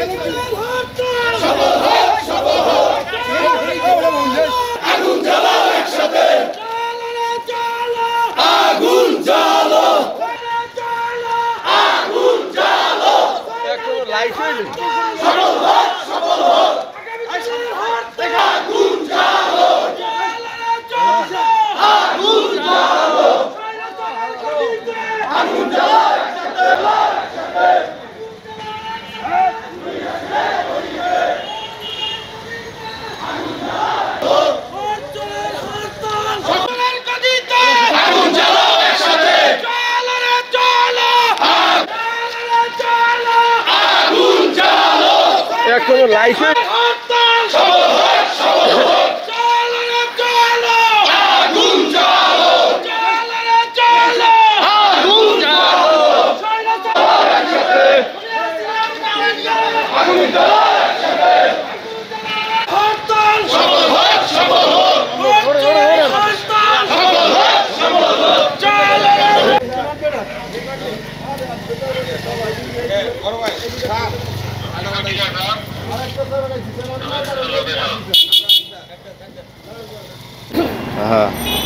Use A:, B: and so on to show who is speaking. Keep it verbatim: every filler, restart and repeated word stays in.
A: আগুন জ্বালাও একসাথে, আগুন জ্বালো, আগুন জ্বালো, সফল হোক, সফল হোক, আগুন জ্বালো, আগুন জ্বালো, আগুন জ্বালো একসাথে, আগুন জ্বালাও একসাথে, আগুন জ্বালো,
B: এখনো লাইফ
A: সফল হোক, সফল হোক, আগুন জ্বালো, আগুন জ্বালো, একসাথে, আগুন জ্বালো একসাথে, সফল হোক, সফল হোক, সফল হোক, সফল হোক,
B: হ্যাঁ